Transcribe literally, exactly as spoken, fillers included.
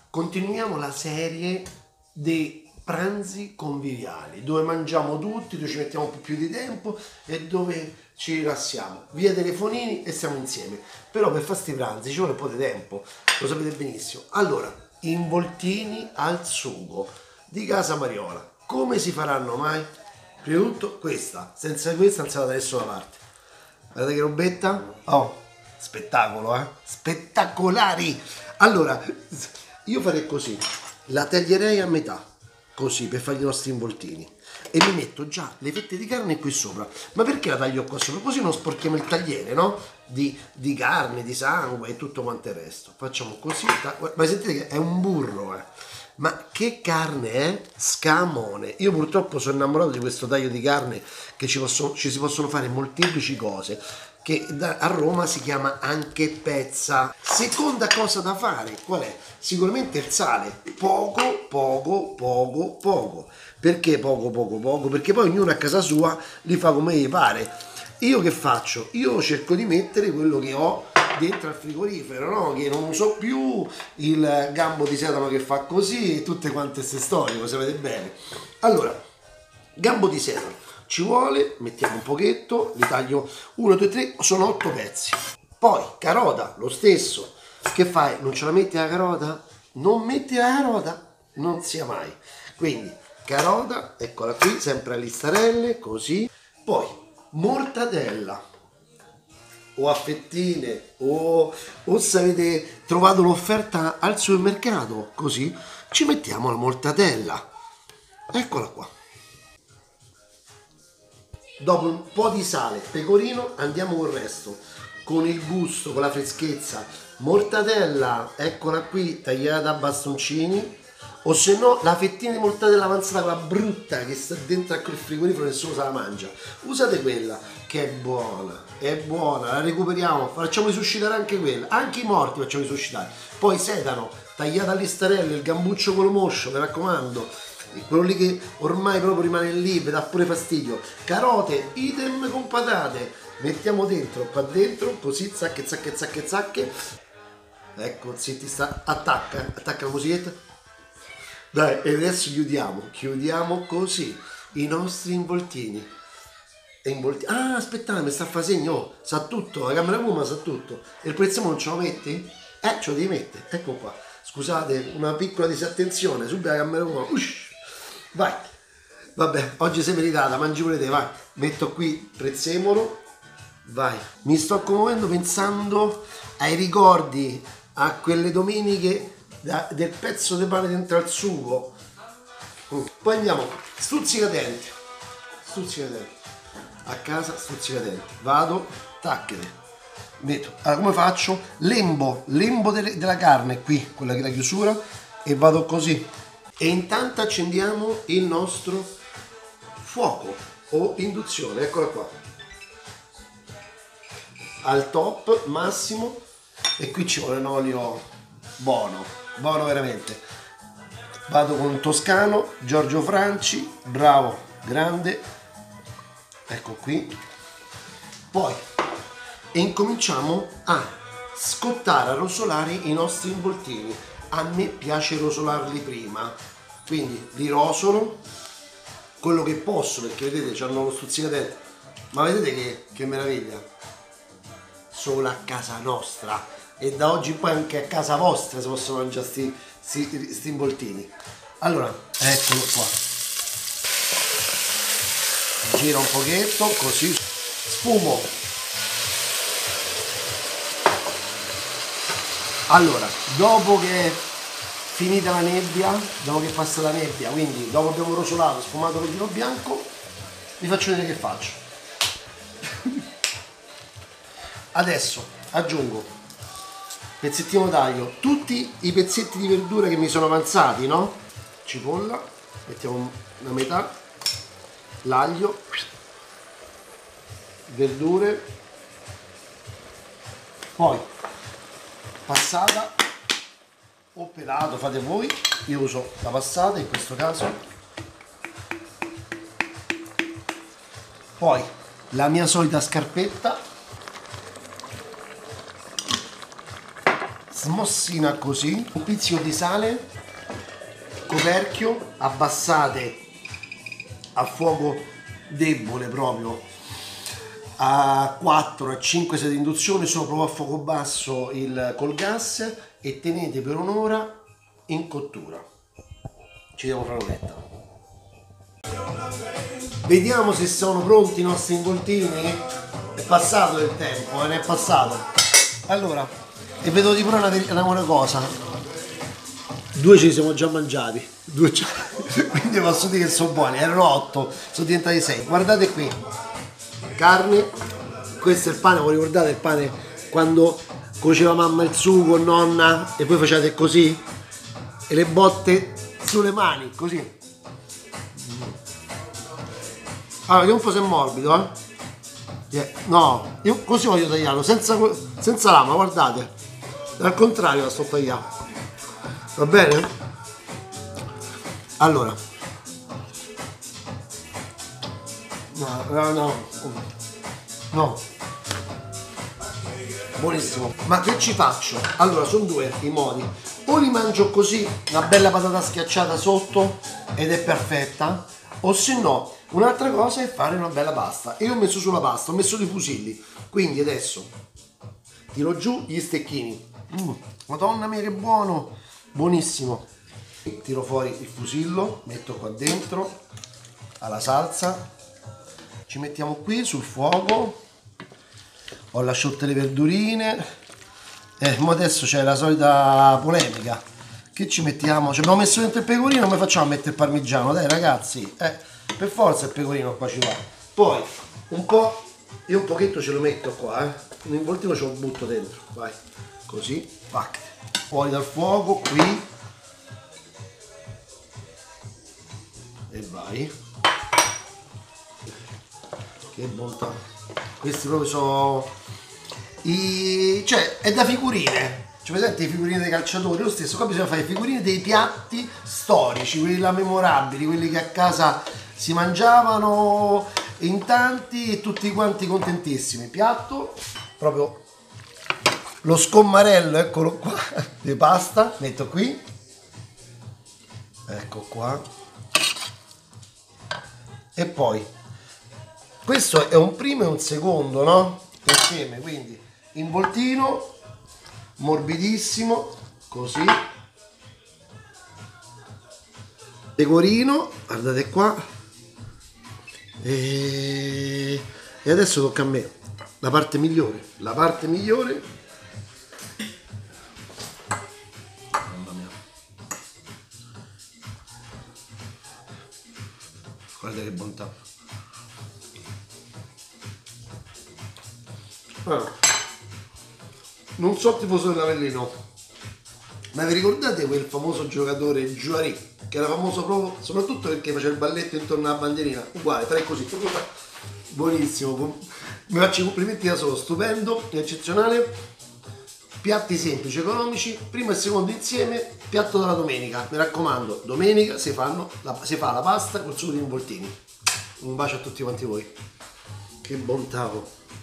continuiamo la serie dei pranzi conviviali, dove mangiamo tutti, dove ci mettiamo un po' più di tempo e dove ci rilassiamo. Via telefonini e siamo insieme. Però per fare questi pranzi ci vuole un po' di tempo, lo sapete benissimo. Allora, involtini al sugo di Casa Mariola. Come si faranno mai? Prima di tutto questa, senza questa non si va da nessuna parte. Guardate che robetta, oh, spettacolo, eh? Spettacolari! Allora, io farei così, la taglierei a metà, così, per fare i nostri involtini. E mi metto già le fette di carne qui sopra. Ma perché la taglio qua sopra? Così non sporchiamo il tagliere, no? Di, di carne, di sangue e tutto quanto il resto. Facciamo così, ma sentite che è un burro, eh? Ma che carne è? Scamone. Io purtroppo sono innamorato di questo taglio di carne, che ci, possono, ci si possono fare molteplici cose, che da, a Roma si chiama anche pezza. Seconda cosa da fare, qual è? Sicuramente il sale. Poco, poco, poco, poco. Perché poco, poco, poco? Perché poi ognuno a casa sua li fa come gli pare. Io che faccio? Io cerco di mettere quello che ho dentro al frigorifero, no? Che non uso più il gambo di sedano che fa così e tutte quante queste storie, lo sapete bene. Allora, gambo di sedano ci vuole, mettiamo un pochetto, li taglio uno, due, tre, sono otto pezzi. Poi carota, lo stesso. Che fai? Non ce la metti la carota? Non metti la carota? Non sia mai. Quindi carota, eccola qui, sempre a listarelle, così. Poi mortadella, o a fettine, o, o se avete trovato l'offerta al supermercato, così ci mettiamo la mortadella. Eccola qua. Dopo un po' di sale, pecorino, andiamo col resto, con il gusto, con la freschezza. Mortadella, eccola qui, tagliata a bastoncini, o se no la fettina di mortadella avanzata, quella brutta che sta dentro a quel frigorifero, nessuno se la mangia. Usate quella, che è buona, è buona, la recuperiamo, facciamo risuscitare anche quella, anche i morti facciamo risuscitare. Poi sedano, tagliata a listarelle, il gambuccio con lo moscio, mi raccomando, quello lì che ormai proprio rimane lì, vi dà pure fastidio. Carote, idem con patate, mettiamo dentro, qua dentro, così, zacche, zacche, zacche, zacche. Ecco, zitti, sta, attacca, attacca la musichetta. Dai, e adesso chiudiamo, chiudiamo così i nostri involtini. E involti... Ah, aspettate, mi sta a fare segno, oh, sa tutto, la camera Puma sa tutto. E il prezzemolo non ce lo metti? Eh, ce lo devi mettere, ecco qua. Scusate, una piccola disattenzione, subito la camera Puma, ush, vai. Vabbè, oggi sei meritata, mangi pure te, vai. Metto qui il prezzemolo, vai. Mi sto commuovendo pensando ai ricordi, a quelle domeniche da, del pezzo di pane dentro al sugo. Poi andiamo, stuzzicadenti, stuzzicadenti, a casa stuzzicadenti, vado, tacchete, metto, allora come faccio? Lembo, lembo delle, della carne qui, quella che è la chiusura, e vado così. E intanto accendiamo il nostro fuoco o induzione, eccola qua, al top massimo, e qui ci vuole un olio buono, buono veramente. Vado con toscano, Giorgio Franci, bravo, grande, ecco qui. Poi incominciamo a scottare, a rosolare i nostri involtini. A me piace rosolarli prima, quindi li rosolo quello che posso, perché vedete c'hanno lo stuzzicadenti, ma vedete che, che meraviglia, solo a casa nostra, e da oggi poi anche a casa vostra si possono mangiare sti, sti, sti involtini. Allora, eccolo qua, gira un pochetto, così, sfumo. Allora, dopo che è finita la nebbia, dopo che passa la nebbia, quindi dopo abbiamo rosolato, sfumato il vino bianco, vi faccio vedere che faccio. Adesso aggiungo pezzettino taglio, tutti i pezzetti di verdura che mi sono avanzati, no? Cipolla, mettiamo una metà, l'aglio, verdure, poi passata o pelato, fate voi, io uso la passata in questo caso, poi la mia solita scarpetta, smossina così, un pizzico di sale, coperchio, abbassate a fuoco debole proprio, a quattro a cinque sei di induzione, sopra a fuoco basso il, col gas, e tenete per un'ora in cottura. Ci devo fare un'oretta. Vediamo se sono pronti i nostri involtini. È passato il tempo, eh, ne è passato. Allora, e vedo di pure una, una cosa. Due ce li siamo già mangiati. Due già... Quindi posso dire che sono buoni. Erano otto, sono diventati sei. Guardate qui. Carne. Questo è il pane, voi ricordate il pane quando cuoceva mamma il sugo, nonna, e poi facevate così? E le botte sulle mani, così. Allora, vediamo un po' se è morbido, eh? Yeah. No, io così voglio tagliarlo, senza, senza lama, guardate. Al contrario la sto tagliando. Va bene? Allora. No, no, no. No. Buonissimo. Ma che ci faccio? Allora, sono due i modi. O li mangio così, una bella patata schiacciata sotto, ed è perfetta. O se no, un'altra cosa è fare una bella pasta. E io ho messo sulla pasta, ho messo dei fusilli. Quindi adesso tiro giù gli stecchini. Mm, Madonna mia che buono! Buonissimo. Tiro fuori il fusillo, metto qua dentro alla salsa. Ci mettiamo qui sul fuoco. Ho lasciato tutte le verdurine. Eh, ma adesso c'è la solita polemica. Che ci mettiamo? Ci abbiamo messo dentro il pecorino, come facciamo a mettere il parmigiano? Dai ragazzi, eh, per forza il pecorino qua ci va. Poi un po', io un pochetto ce lo metto qua, eh. Un involtino ce lo butto dentro, vai. Così, pac. Fuori dal fuoco, qui. E vai. Che bontà. Questi proprio sono i... cioè è da figurine. Cioè, presente le figurine dei calciatori? Lo stesso, qua bisogna fare le figurine dei piatti storici, quelli là memorabili, quelli che a casa si mangiavano in tanti e tutti quanti contentissimi. Piatto, proprio lo scommarello, eccolo qua, di pasta, metto qui, ecco qua, e poi questo è un primo e un secondo, no? Insieme, quindi involtino morbidissimo, così, pecorino, guardate qua, e... e adesso tocca a me la parte migliore, la parte migliore, mamma mia, guarda che bontà. Allora, non so tifoso dell'Avellino, ma vi ricordate quel famoso giocatore Juarez, che era famoso proprio soprattutto perché faceva il balletto intorno alla bandierina? Uguale, fai così, buonissimo, mi faccio i complimenti da solo, stupendo, eccezionale. Piatti semplici, economici, primo e secondo insieme, piatto della domenica. Mi raccomando, domenica si, fanno la, si fa la pasta col sugo di involtini. Un bacio a tutti quanti voi, che bontà.